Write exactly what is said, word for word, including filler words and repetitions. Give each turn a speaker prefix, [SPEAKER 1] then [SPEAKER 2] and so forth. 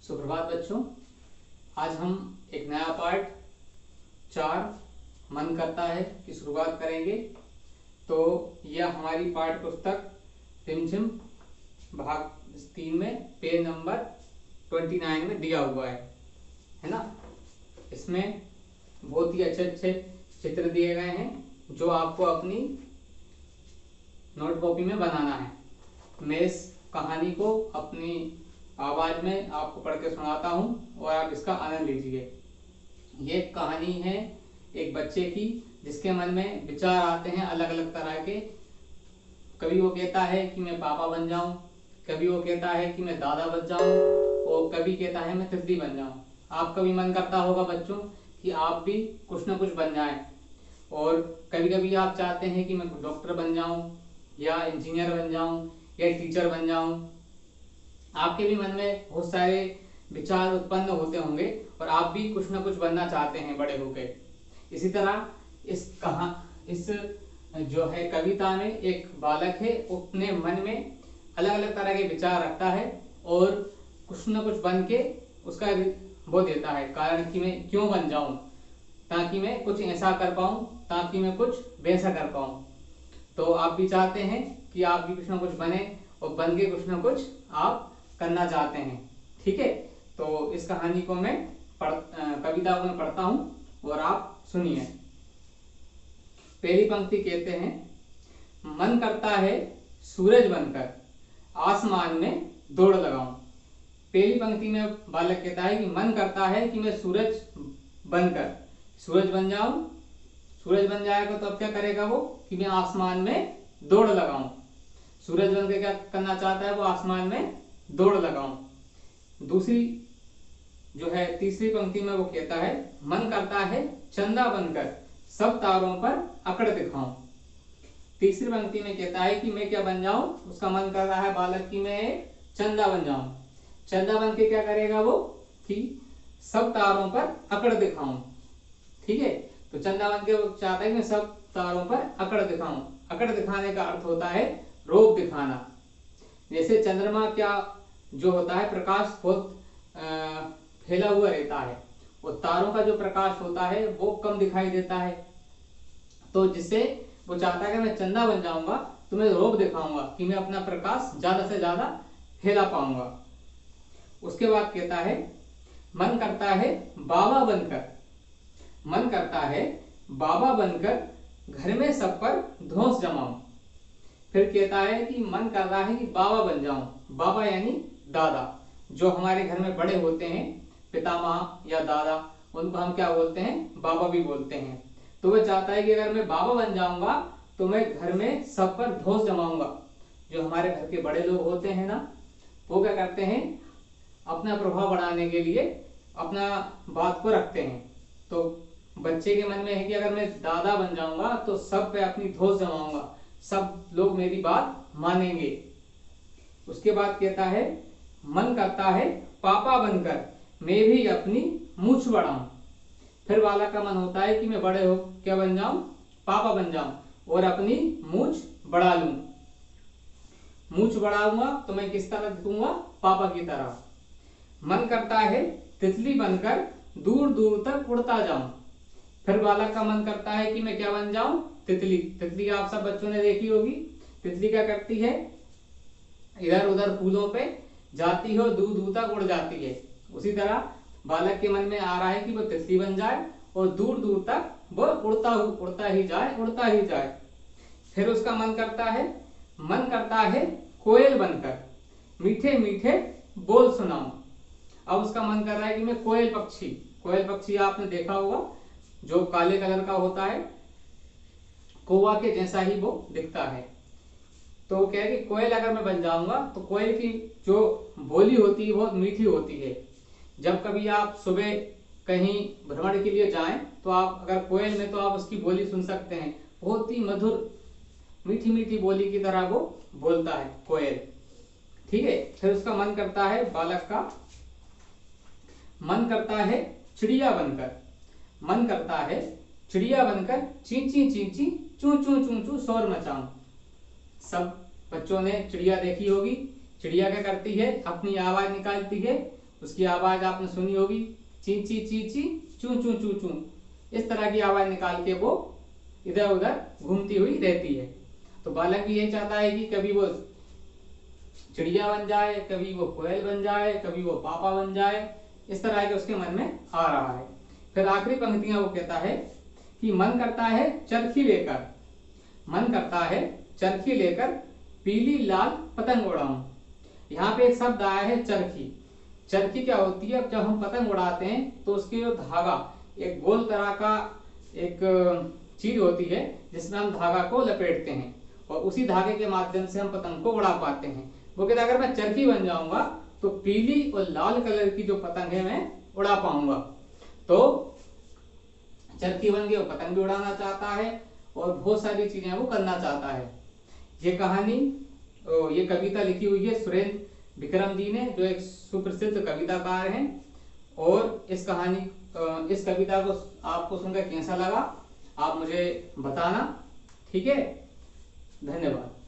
[SPEAKER 1] सुप्रभात बच्चों, आज हम एक नया पार्ट चार मन करता है की शुरुआत करेंगे। तो यह हमारी पाठ्य पुस्तक टिमटिम भाग तीन में पेज नंबर उनतीस में दिया हुआ है है ना। इसमें बहुत ही अच्छे अच्छे चित्र दिए गए हैं जो आपको अपनी नोट कॉपी में बनाना है। मैं इस कहानी को अपनी आवाज में आपको पढ़ के सुनाता हूँ और आप इसका आनंद लीजिए। ये कहानी है एक बच्चे की जिसके मन में विचार आते हैं अलग अलग तरह के। कभी वो कहता है कि मैं पापा बन जाऊं, कभी वो कहता है कि मैं दादा बन जाऊं और कभी कहता है मैं तितली बन जाऊं। आपका भी मन करता होगा बच्चों कि आप भी कुछ ना कुछ बन जाएं, और कभी कभी आप चाहते हैं कि मैं डॉक्टर बन जाऊं या इंजीनियर बन जाऊं या टीचर बन जाऊं। आपके भी मन में बहुत सारे विचार उत्पन्न होते होंगे और आप भी कुछ ना कुछ बनना चाहते हैं बड़े होकर। इसी तरह इस कहा इस जो है कविता में एक बालक है, अपने मन में अलग अलग तरह के विचार रखता है और कुछ ना कुछ बन के उसका वो देता है कारण कि मैं क्यों बन जाऊं, ताकि मैं कुछ ऐसा कर पाऊं, ताकि मैं कुछ वैसा कर पाऊं। तो आप भी चाहते हैं कि आप भी कुछ ना कुछ बने और बन के कुछ ना कुछ आप करना चाहते हैं। ठीक है, तो इस कहानी को मैं पढ़ कविता को मैं पढ़ता हूं और आप सुनिए। पहली पंक्ति कहते हैं, मन करता है सूरज बनकर आसमान में दौड़ लगाऊं। पहली पंक्ति में बालक कहता है कि मन करता है कि मैं सूरज बनकर सूरज बन जाऊं। सूरज बन जाएगा तो अब क्या करेगा वो कि मैं आसमान में दौड़ लगाऊं। सूरज बनकर क्या करना चाहता है वो आसमान में दौड़ लगाऊं। दूसरी जो है तीसरी पंक्ति में वो कहता है, मन करता है चंदा बनकर सब तारों पर अकड़ दिखाऊं। तीसरी पंक्ति में कहता है कि मैं क्या बन जाऊं, उसका मन कर रहा है बालक की मैं चंदा बन जाऊं। चंदा बन के क्या करेगा वो कि सब तारों पर अकड़ दिखाऊं। ठीक है, तो चंदा बन के वो चाहता है कि मैं सब तारों पर अकड़ दिखाऊं। अकड़ दिखाने का अर्थ होता है रोक दिखाना। जैसे चंद्रमा क्या जो होता है प्रकाश बहुत फैला हुआ रहता है और तारों का जो प्रकाश होता है वो कम दिखाई देता है। तो जिससे वो चाहता है कि मैं चंदा बन जाऊंगा तो मैं रोक दिखाऊंगा कि मैं अपना प्रकाश ज्यादा से ज्यादा फैला पाऊंगा। उसके बाद कहता है, मन करता है बाबा बनकर मन करता है बाबा बनकर घर में सब पर धौंस जमाऊं। फिर कहता है कि मन कर रहा है कि बाबा बन जाऊं। बाबा यानी दादा, जो हमारे घर में बड़े होते हैं, पितामह या दादा, उनको हम क्या बोलते हैं, बाबा भी बोलते हैं। तो वह चाहता है कि अगर मैं बाबा बन जाऊंगा तो मैं घर में सब पर धौंस जमाऊंगा। जो हमारे घर के बड़े लोग होते हैं ना, वो क्या करते हैं, अपना प्रभाव बढ़ाने के लिए अपना बात को रखते हैं। तो बच्चे के मन में है कि अगर मैं दादा बन जाऊंगा तो सब पे अपनी धौंस जमाऊंगा, सब लोग मेरी बात मानेंगे। उसके बाद कहता है, मन करता है पापा बनकर मैं भी अपनी मूंछ बढ़ाऊं। फिर बालक का मन होता है कि मैं बड़े हो क्या बन जाऊं, पापा बन जाऊं और अपनी मूंछ बढ़ा लूं। मूंछ बढ़ाऊंगा तो मैं किस तरह दिखूंगा, पापा की तरह। मन करता है तितली बनकर दूर दूर तक उड़ता जाऊं। फिर बालक का मन करता है कि मैं क्या बन जाऊं, तितली। तितली आप सब बच्चों ने देखी होगी। तितली क्या करती है, इधर उधर फूलों पे जाती है और दूर दूर तक उड़ जाती है। उसी तरह बालक के मन में आ रहा है कि वो तितली बन जाए और दूर दूर तक वो उड़ता उड़ता ही जाए उड़ता ही जाए। फिर उसका मन करता है मन करता है कोयल बनकर मीठे मीठे बोल सुनाऊं। अब उसका मन कर रहा है कि मैं कोयल पक्षी कोयल पक्षी आपने देखा होगा, जो काले कलर का होता है, कौवा के जैसा ही वो दिखता है। तो वो कह रहे कि कोयल अगर मैं बन जाऊंगा तो कोयल की जो बोली होती है बहुत मीठी होती है। जब कभी आप सुबह कहीं भ्रमण के लिए जाएं तो आप अगर कोयल में तो आप उसकी बोली सुन सकते हैं, बहुत ही मधुर मीठी मीठी बोली की तरह वो बोलता है कोयल। ठीक है, फिर उसका मन करता है बालक का मन करता है चिड़िया बनकर मन करता है चिड़िया बनकर चींची चींची चू चू चू चू शोर मचाऊं। सब बच्चों ने चिड़िया देखी होगी। चिड़िया क्या करती है, अपनी आवाज निकालती है, उसकी आवाज आपने सुनी होगी, ची ची ची ची चू चू चू चू, इस तरह की आवाज निकाल के वो इधर उधर घूमती हुई रहती है। तो बालक भी यही चाहता है कि कभी वो चिड़िया बन जाए, कभी वो कोयल बन जाए, कभी वो पापा बन जाए, इस तरह के उसके मन में आ रहा है। फिर आखिरी पंक्तियां वो कहता है कि मन करता है चरखी लेकर, मन करता है चरखी लेकर पीली लाल पतंग उड़ाऊं। यहाँ पे एक शब्द आया है चरखी। चरखी क्या होती है? जब हम पतंग उड़ाते हैं तो उसके जो धागा, एक गोल तरह का एक चीज होती है जिसमें हम धागा को लपेटते हैं और उसी धागे के माध्यम से हम पतंग को उड़ा पाते हैं। वो कहता है अगर मैं चरखी बन जाऊंगा तो पीली और लाल कलर की जो पतंग है मैं उड़ा पाऊंगा। तो चरखी बन के वो पतंग भी उड़ाना चाहता है और बहुत सारी चीजें वो करना चाहता है। ये कहानी, ये कविता लिखी हुई है सुरेंद्र विक्रम जी ने, जो एक सुप्रसिद्ध कविताकार हैं। और इस कहानी, इस कविता को आपको सुनकर कैसा लगा आप मुझे बताना, ठीक है। धन्यवाद।